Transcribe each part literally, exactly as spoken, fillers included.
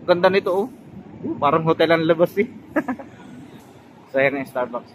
Ganda nito oh. Uh, parang hotel ang labas eh. So yan yung Starbucks.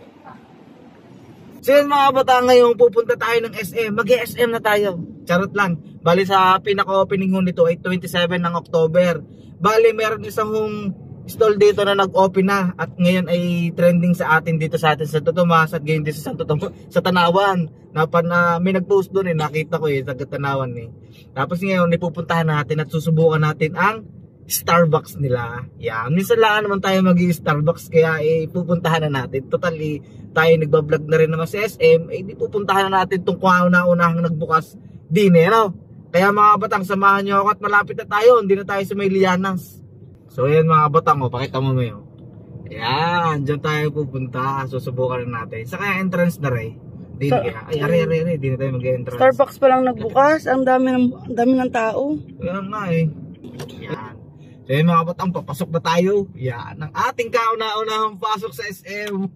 So yun mga bata, ngayon pupunta tayo ng S M. Mag-S M na tayo. Charot lang. Bali sa pinaka-opening ho nito ay twenty-seven ng October. Bali meron isang stall dito na nag-open na. At ngayon ay trending sa atin dito sa atin sa Totomas. At ngayon dito sa Totomas, sa Tanawan. Napan na may nag-post doon eh. Nakita ko eh. Sa Tanawan eh. Tapos ngayon ipupuntahan natin at susubukan natin ang Starbucks nila. Yan. Minsan lang naman tayo mag-i-Starbucks kaya eh pupuntahan na natin. Totally tayo nagbablog na rin naman sa S M. Eh di pupuntahan na natin itong kauna-unahang nagbukas din eh. No? Kaya mga batang samahan nyo ako at malapit na tayo. Hindi na tayo sa may lianas. So yan mga batang oh. Pakita mo mo yun. Yan. Diyan tayo pupunta. Susubukan na natin. Sa kaya entrance na rin. Di so, kaya. Ay are are are. Di na tayo mag-entrance. Starbucks pa lang nagbukas. Ang dami ng, ang dami ng tao. Yan nga eh. Yan. So yun mga batang, papasok na tayo. Yan, ang ating kauna-unahang pasok sa S M.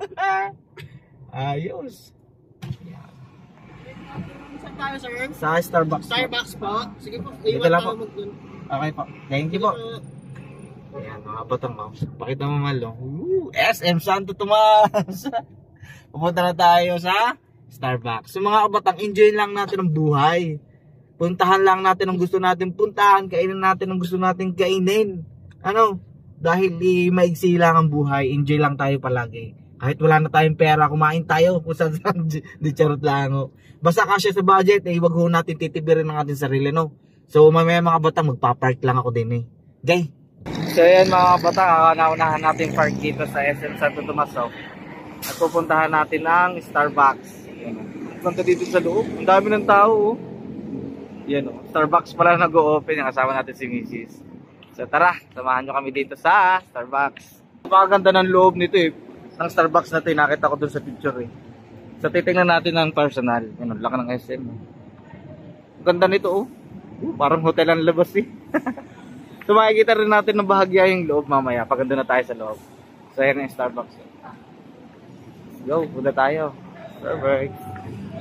Ayos. Yan. Saan tayo sir? Sa Starbucks. Starbucks po. Sige po, dito iwan lang po. tayo mag-dun. Okay po. Thank you po. Yan mga batang, pakita mo malo. S M Santo Tomas. Pupunta na tayo sa Starbucks. So mga batang, enjoy lang natin ang buhay. Puntahan lang natin ang gusto natin puntahan, kainin natin ang gusto natin kainin. Ano? Dahil eh, maigsi lang ang buhay, enjoy lang tayo palagi. Kahit wala na tayong pera, kumain tayo. Kung saan saan, di charot lang. Oh. Basta kasya sa budget, eh, wag ho natin titibirin ng ating sarili, no? So, mamaya mga batang, magpapark lang ako din, eh. Okay? So, yan mga batang, naunahan natin park dito sa S M Santo Tomas, oh. At pupuntahan natin ang Starbucks. Punta dito sa loob, ang dami ng tao, oh. Yan o, Starbucks pala nag-o-open. Yung kasama natin si Missus So tara, samahan nyo kami dito sa Starbucks. Napakaganda ng loob nito eh. Ng Starbucks na ito, nakita ko dun sa picture eh. So titingnan natin ng personal. Yan o, laki ng S M. Ang ganda nito oh. Uh, parang hotel ang labas eh. So makikita rin natin ng bahagya yung loob mamaya. Pag na tayo sa loob. So yan yung Starbucks. Let's go, punta tayo. Starbucks.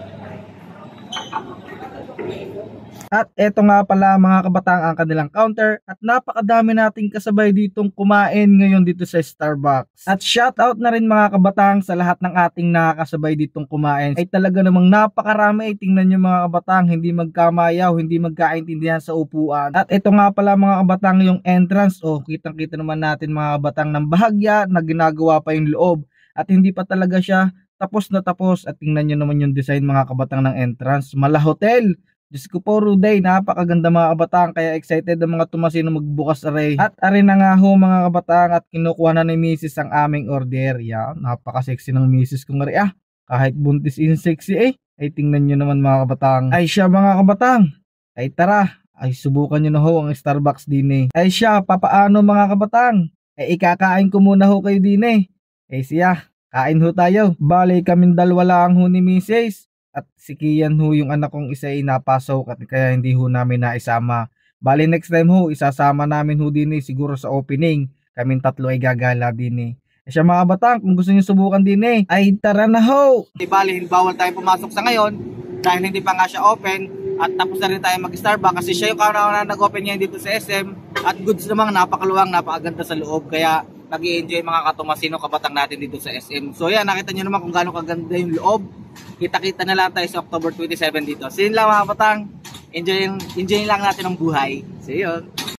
At eto nga pala mga kabataan ang kanilang counter at napakadami nating kasabay ditong kumain ngayon dito sa Starbucks. At shoutout na rin mga kabataan sa lahat ng ating nakakasabay ditong kumain. Ay talaga namang napakarami. Ay tingnan nyo mga kabataan, hindi magkamayaw, hindi magkaintindihan sa upuan. At eto nga pala mga kabataan yung entrance. O kitang kita naman natin mga kabataan ng bahagya na ginagawa pa yung loob. At hindi pa talaga siya tapos na tapos. At tingnan nyo naman yung design mga kabataan ng entrance. Mala hotel. Diyos ko po Ruday, napakaganda mga kabataan. Kaya excited ang mga tumasino magbukas aray. At aray na nga ho mga kabataan at kinukuha na ni Missus ang aming order. Yan, napaka-sexy ng Missus kong aray ah. Kahit buntis in sexy eh. Ay tingnan nyo naman mga kabataan. Ay siya mga kabataan. Ay tara, ay subukan nyo na ho ang Starbucks din eh. Ay siya, papaano mga kabataan? Ay ikakain ko muna ho kayo din eh. Ay siya, kain ho tayo. Bale kaming dalawa lang ho ni Missus At si Kian ho yung anak kong isa ay napasok at kaya hindi ho namin naisama. Bali next time ho, isasama namin ho din eh, siguro sa opening. Kaming tatlo ay gagala din eh. E siya mga batang, kung gusto nyo subukan din eh, ay tara na ho! Di bali, bawal tayo pumasok sa ngayon dahil hindi pa nga siya open. At tapos na rin tayo mag-Starbucks kasi siya yung kauna-una nag-open niya dito sa S M. At goods naman, napakaluwang, napakaganda sa loob. Kaya nag-i-enjoy mga katumasino kabatang natin dito sa S M. So yan, nakita nyo naman kung gaano kaganda yung loob. Kita-kita na lang tayo sa October twenty-seven dito. So yun lang mga batang, enjoy, enjoy lang natin ang buhay. See you!